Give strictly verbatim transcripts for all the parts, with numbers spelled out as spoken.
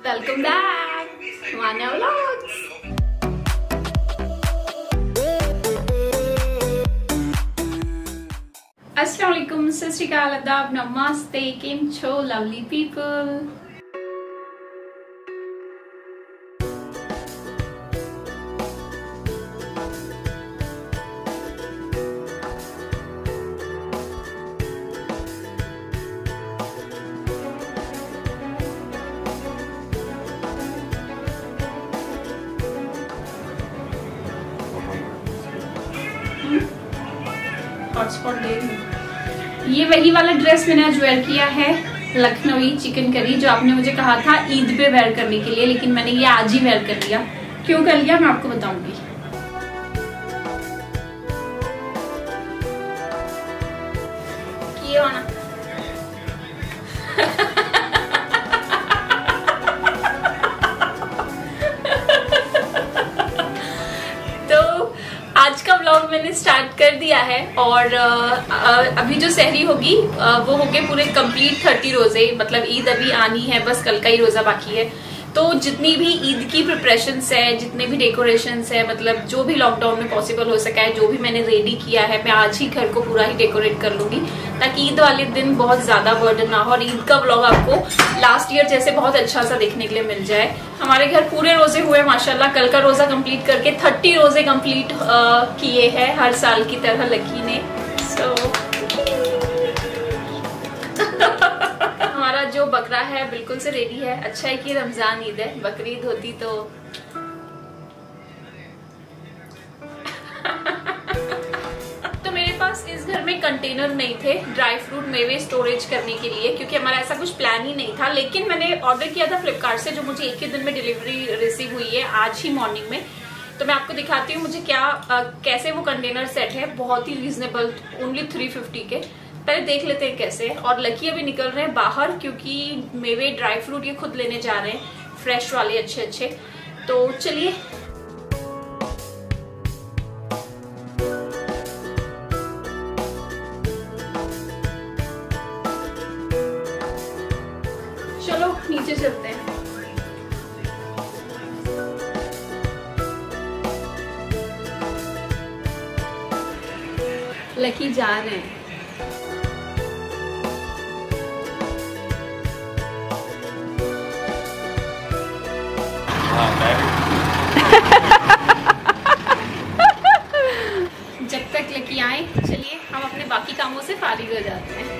Welcome back मान्या vlogs. अस्सलाम वालेकुम, सत श्री अकाल, आदाब, नमस्ते, केम छो लवली पीपल। हॉटस्पॉट दे रही। ये वही वाला ड्रेस मैंने आज वेयर किया है, लखनवी चिकन करी, जो आपने मुझे कहा था ईद पे वेयर करने के लिए, लेकिन मैंने ये आज ही वेयर कर लिया। क्यों कर लिया मैं आपको बताऊंगी। ये वाला आज का व्लॉग मैंने स्टार्ट कर दिया है और अभी जो सहरी होगी वो होके पूरे कंप्लीट थर्टी रोजे, मतलब ईद अभी आनी है, बस कल का ही रोजा बाकी है। तो जितनी भी ईद की प्रिपरेशंस है, जितने भी डेकोरेशंस है, मतलब जो भी लॉकडाउन में पॉसिबल हो सका है, जो भी मैंने रेडी किया है, मैं आज ही घर को पूरा ही डेकोरेट कर लूंगी ताकि ईद वाले दिन बहुत ज्यादा बर्डन ना हो और ईद का व्लॉग आपको लास्ट ईयर जैसे बहुत अच्छा सा देखने के लिए मिल जाए। हमारे घर पूरे रोजे हुए माशाल्लाह, कल का रोजा कंप्लीट करके थर्टी रोजे कंप्लीट किए हैं हर साल की तरह लकी ने। सो हमारा जो बकरा है बिल्कुल से रेडी है। अच्छा है कि रमजान ईद है, बकरीद होती तो तो मेरे पास इस घर में कंटेनर नहीं थे ड्राई फ्रूट मेवे स्टोरेज करने के लिए, क्योंकि हमारा ऐसा कुछ प्लान ही नहीं था। लेकिन मैंने ऑर्डर किया था फ्लिपकार्ट से, जो मुझे एक ही दिन में डिलीवरी रिसीव हुई है आज ही मॉर्निंग में। तो मैं आपको दिखाती हूँ मुझे क्या आ, कैसे वो कंटेनर सेट है, बहुत ही रीजनेबल, ओनली थ्री फिफ्टी के। पहले देख लेते हैं कैसे। और लकी अभी निकल रहे हैं बाहर क्योंकि मेवे ड्राई फ्रूट ये खुद लेने जा रहे हैं, फ्रेश वाले अच्छे अच्छे। तो चलिए चलो नीचे चलते हैं। लकी जा रहे हैं। जब तक लकी आए चलिए हम अपने बाकी कामों से फारिग हो जाते हैं।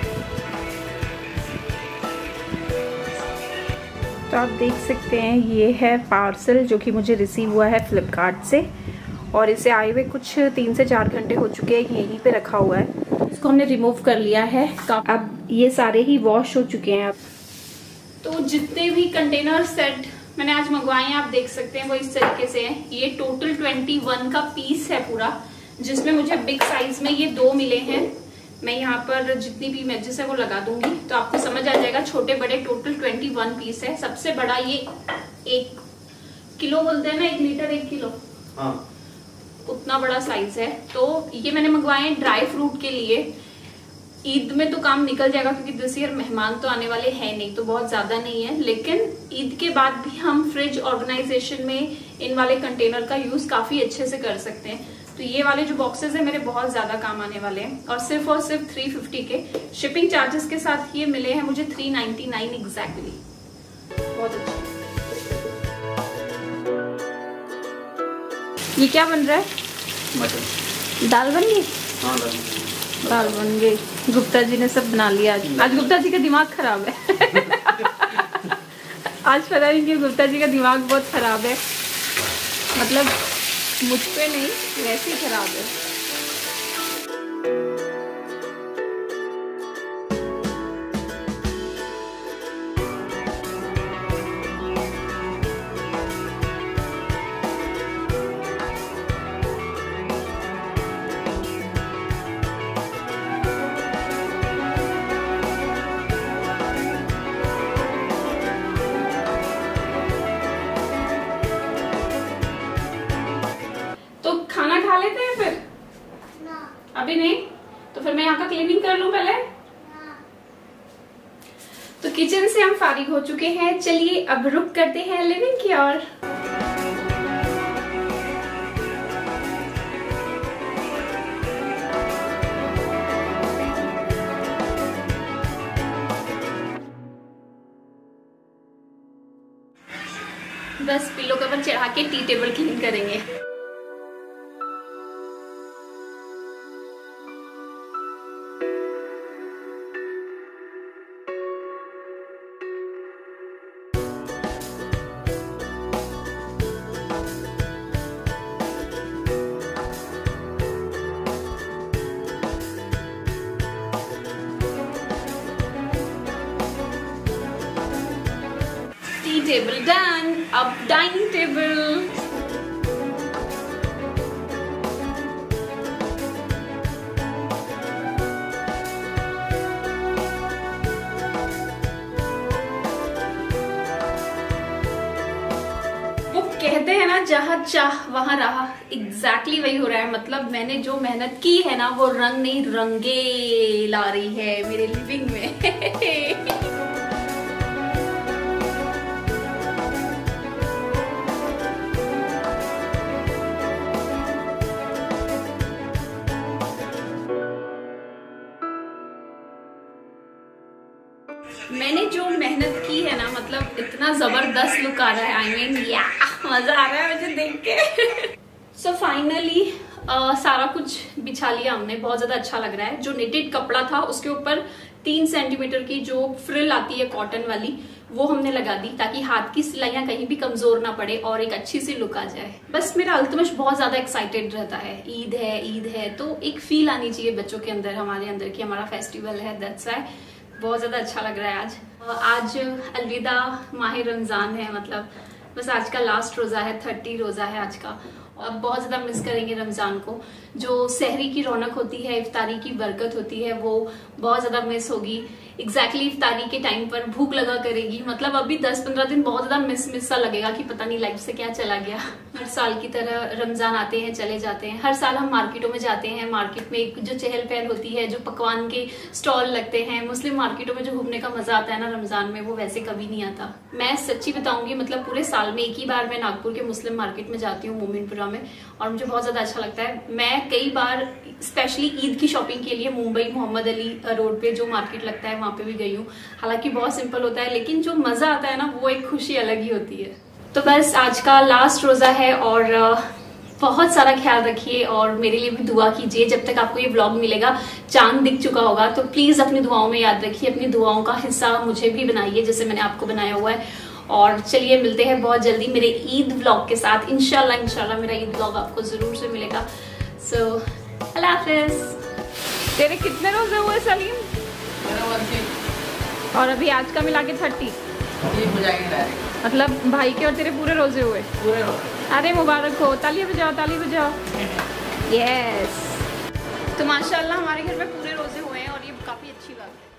तो आप देख सकते हैं ये है पार्सल जो कि मुझे रिसीव हुआ है फ्लिपकार्ट से, और इसे आए हुए कुछ तीन से चार घंटे हो चुके हैं, यहीं पे रखा हुआ है। इसको हमने रिमूव कर लिया है, अब ये सारे ही वॉश हो चुके हैं। अब तो जितने भी कंटेनर सेट मैंने आज मंगवाए हैं आप देख सकते हैं वो इस तरीके से है। ये टोटल इक्कीस का पीस है पूरा, जिसमें मुझे बिग साइज में ये दो मिले हैं। मैं यहाँ पर जितनी भी इमेजेस है वो लगा दूंगी तो आपको समझ आ जाएगा। छोटे बड़े टोटल इक्कीस पीस है। सबसे बड़ा ये एक किलो बोलते हैं ना, एक लीटर एक किलो, हाँ, उतना बड़ा साइज है। तो ये मैंने मंगवाए हैं ड्राई फ्रूट के लिए। ईद में तो काम निकल जाएगा क्योंकि दिस ईयर मेहमान तो आने वाले हैं नहीं, तो बहुत ज्यादा नहीं है, लेकिन ईद के बाद भी हम फ्रिज ऑर्गेनाइजेशन में इन वाले कंटेनर का यूज काफी अच्छे से कर सकते हैं। तो ये वाले जो बॉक्सेस है मेरे बहुत ज्यादा काम आने वाले हैं, और सिर्फ और सिर्फ थ्री फिफ्टी के शिपिंग चार्जेस के साथ ये मिले हैं मुझे थ्री नाइनटी नाइन एग्जैक्टली। बहुत अच्छा। ये क्या बन रहा है? मटन। दाल बन गई? हाँ, दाल बन गई। गुप्ता जी ने सब बना लिया आज। आज गुप्ता जी का दिमाग खराब है। आज पता नहीं कि गुप्ता जी का दिमाग बहुत खराब है, मतलब मुझ पे नहीं वैसे ही खराब है। तो खाना खा लेते हैं फिर। तो किचन से हम फारिग हो चुके हैं, चलिए अब रुक करते हैं लिविंग की ओर। बस पिलो कवर चढ़ा के टी टेबल क्लीन करेंगे। टी टेबल डन, अब डाइनिंग टेबल। वो कहते हैं ना जहाँ चाह वहां राह, एग्जैक्टली वही हो रहा है। मतलब मैंने जो मेहनत की है ना वो रंग नहीं रंगे ला रही है मेरे लिविंग में। मैंने जो मेहनत की है ना, मतलब इतना जबरदस्त लुक आ रहा है। आई मीन या मजा आ रहा है मुझे देख के। सो फाइनली सारा कुछ बिछा लिया हमने, बहुत ज्यादा अच्छा लग रहा है। जो नेटेड कपड़ा था उसके ऊपर तीन सेंटीमीटर की जो फ्रिल आती है कॉटन वाली, वो हमने लगा दी ताकि हाथ की सिलाइयां कहीं भी कमजोर ना पड़े और एक अच्छी सी लुक आ जाए। बस मेरा अल्तमश बहुत ज्यादा एक्साइटेड रहता है। ईद है ईद है तो एक फील आनी चाहिए बच्चों के अंदर, हमारे अंदर की हमारा फेस्टिवल है। दैट्स व्हाई बहुत ज्यादा अच्छा लग रहा है आज। आज अलविदा माह रमजान है, मतलब बस आज का लास्ट रोजा है, थर्टी रोजा है आज का। अब बहुत ज्यादा मिस करेंगे रमजान को। जो सहरी की रौनक होती है, इफ्तारी की बरकत होती है, वो बहुत ज्यादा मिस होगी। एग्जैक्टली इफ्तारी के टाइम पर भूख लगा करेगी। मतलब अभी दस पंद्रह दिन बहुत ज्यादा मिस मिस सा लगेगा कि पता नहीं लाइफ से क्या चला गया। हर साल की तरह रमजान आते हैं चले जाते हैं। हर साल हम मार्केटों में जाते हैं, मार्केट में एक जो चहल पहल होती है, जो पकवान के स्टॉल लगते हैं, मुस्लिम मार्केटों में जो घूमने का मजा आता है ना रमजान में, वो वैसे कभी नहीं आता। मैं सच्ची बताऊंगी, मतलब पूरे साल में एक ही बार मैं नागपुर के मुस्लिम मार्केट में जाती हूँ, मोमिनपुरा में, और मुझे बहुत ज्यादा अच्छा लगता है। मैं कई बार स्पेशली ईद की शॉपिंग के लिए मुंबई मोहम्मद अली रोड पे जो मार्केट लगता है वहां पे भी गई हूँ। हालांकि बहुत सिंपल होता है, लेकिन जो मजा आता है ना वो एक खुशी अलग ही होती है। तो बस आज का लास्ट रोजा है और बहुत सारा ख्याल रखिए और मेरे लिए भी दुआ कीजिए। जब तक आपको ये व्लॉग मिलेगा चांद दिख चुका होगा, तो प्लीज अपनी दुआओं में याद रखिए, अपनी दुआओं का हिस्सा मुझे भी बनाइए जैसे मैंने आपको बनाया हुआ है। और चलिए मिलते हैं बहुत जल्दी मेरे ईद व्लॉग के साथ। इंशाल्लाह इंशाल्लाह मेरा ईद व्लॉग आपको जरूर से मिलेगा। सो अल्लाह हाफिज। तेरे कितने रोजे हुए सलीम? और अभी आज का मिला के थर्टी हो जाएंगे। मतलब भाई के और तेरे पूरे रोजे हुए? पूरे रोजे। अरे मुबारक हो, ताली बजाओ ताली बजाओ। यस, तो माशाल्लाह हमारे घर में पूरे रोजे हुए हैं और ये काफी अच्छी बात है।